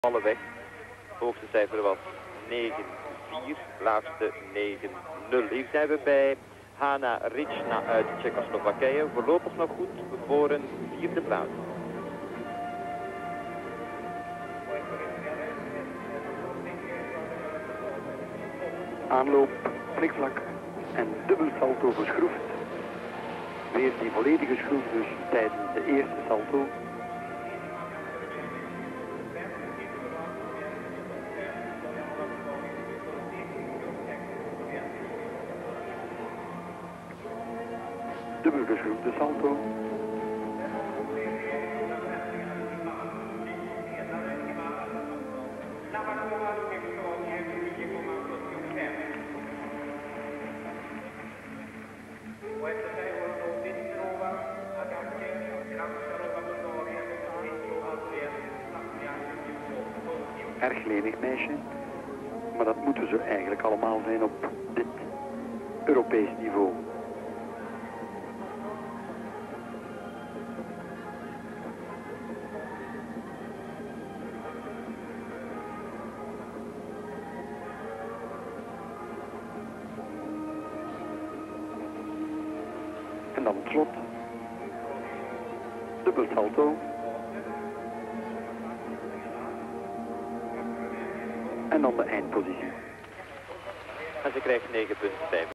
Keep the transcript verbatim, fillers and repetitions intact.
Alle weg. Hoogste cijfer was negen vier, laagste negen nul. Hier zijn we bij Hana Rična uit Tsjechoslowakije. Voorlopig nog goed voor een vierde plaats. Aanloop, flikvlak en dubbel salto verschroefd. Weer die volledige schroef dus tijdens de eerste salto. Dubbel geschroefde salto. Erg lenig meisje, maar dat moeten ze eigenlijk allemaal zijn op dit Europees niveau. En dan het slot, dubbel salto. En dan de eindpositie. En ze krijgt negen punten bij.